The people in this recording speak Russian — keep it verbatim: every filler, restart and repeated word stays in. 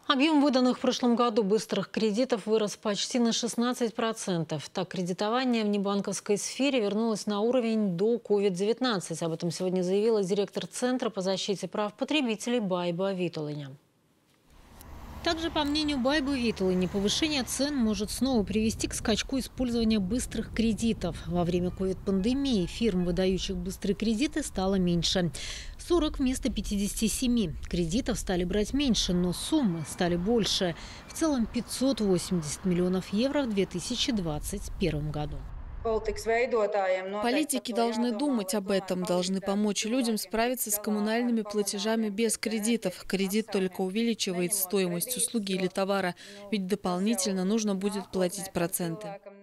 Объем выданных в прошлом году быстрых кредитов вырос почти на шестнадцать процентов. Так, кредитование в небанковской сфере вернулось на уровень до ковид девятнадцать. Об этом сегодня заявила директор Центра по защите прав потребителей Байба Витулиня. Также, по мнению Байбы Витулини, повышение цен может снова привести к скачку использования быстрых кредитов. Во время ковид-пандемии фирм, выдающих быстрые кредиты, стало меньше. сорок вместо пятидесяти семи. Кредитов стали брать меньше, но суммы стали больше. В целом пятьсот восемьдесят миллионов евро в две тысячи двадцать первом году. Политики должны думать об этом, должны помочь людям справиться с коммунальными платежами без кредитов. Кредит только увеличивает стоимость услуги или товара, ведь дополнительно нужно будет платить проценты.